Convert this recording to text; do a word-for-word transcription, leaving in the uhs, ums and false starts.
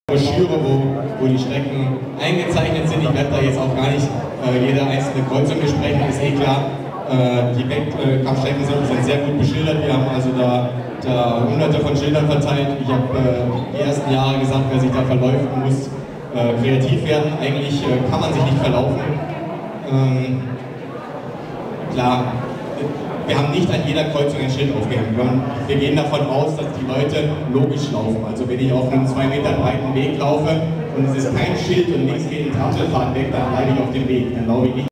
Broschüre, wo, wo die Strecken eingezeichnet sind. Ich werde da jetzt auch gar nicht äh, jede einzelne Kreuzung besprechen, ist eh klar. Äh, die Wettkampfstrecken sind, sind sehr gut beschildert. Wir haben also da, da hunderte von Schildern verteilt. Ich habe äh, die ersten Jahre gesagt, wer sich da verläuft, muss äh, kreativ werden. Eigentlich äh, kann man sich nicht verlaufen. Ähm, klar. Wir haben nicht an jeder Kreuzung ein Schild aufgehängt. Wir gehen davon aus, dass die Leute logisch laufen. Also wenn ich auf einem zwei Meter breiten Weg laufe und es ist kein Schild und links geht ein Tafelpfad weg, dann bleibe ich auf dem Weg. Dann laufe ich nicht